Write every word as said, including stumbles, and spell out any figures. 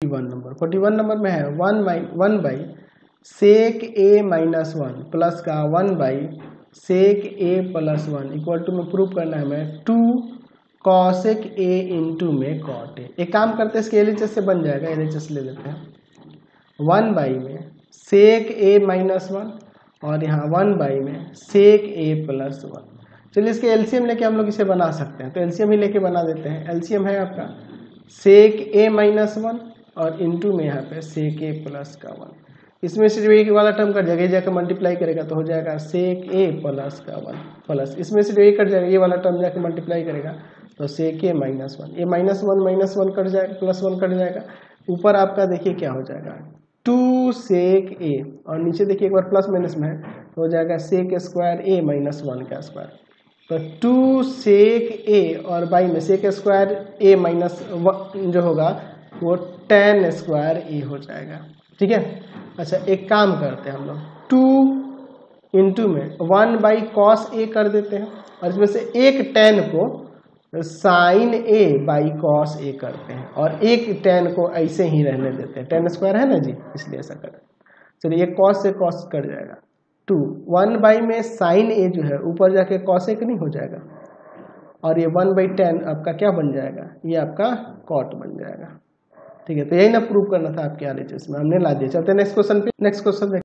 One number forty one number में है one by one by sec A minus one plus का one by sec A plus one equal to में prove करना है हमें two cosec A into में cot A. एक काम करते हैं इसके एल एच एस से बन जाएगा, एल एच एस ले लेते हैं वन बाई में सेक ए माइनस वन और यहाँ वन बाई में सेक ए प्लस वन। चलिए इसके एलसीएम लेके हम लोग इसे बना सकते हैं, तो एलसीएम ही लेके बना देते हैं। एलसीएम है आपका सेक ए माइनस वन और इंटू में यहाँ पे सेक ए प्लस का वन। इसमें से जो एक वाला टर्म कट जाएगा, जाकर मल्टीप्लाई करेगा तो हो जाएगा सेक ए प्लस का वन प्लस इसमें से जो एक कट जाएगा, ये वाला टर्म जाकर मल्टीप्लाई करेगा तो सेक ए माइनस वन, ये minus one minus one cut जाएगा, प्लस वन कट जाएगा। ऊपर आपका देखिए क्या हो जाएगा टू सेक ए और नीचे देखिए एक बार प्लस माइनस में है तो हो जाएगा sec square A minus one का स्क्वायर। तो टू सेक ए और बाई में सेक स्क्वायर ए माइनस जो होगा वो टेन स्क्वायर ए हो जाएगा। ठीक है, अच्छा एक काम करते हैं हम लोग टू इंटू में वन बाई कॉस ए कर देते हैं और इसमें से एक टेन को sine A by cos A करते हैं और एक टेन को ऐसे ही रहने देते हैं, टेन स्क्वायर है ना जी इसलिए ऐसा करें। चलिए ये कॉस से कॉस कट जाएगा, टू वन बाई में साइन ए जो है ऊपर जाके कॉस एक नहीं हो जाएगा और ये वन बाई टेन आपका क्या बन जाएगा, ये आपका कॉट बन जाएगा। ठीक है, तो यही ना प्रूव करना था आपके आर एच एस में, हमने ला दिया। चलते हैं नेक्स्ट क्वेश्चन पे। Next question